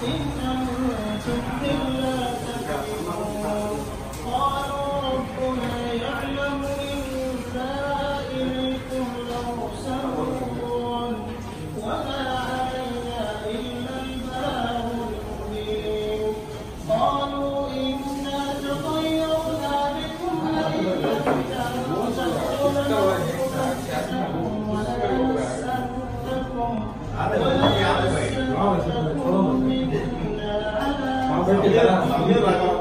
إن أنتم إلا تكذبون قالوا ربنا يعلم إنا إليكم لمرسلون وما علينا إلا البلاغ المبين قالوا إنا تطيرنا بكم لئن لم تنتهوا لنرجمنكم ولنمسنكم منا عذاب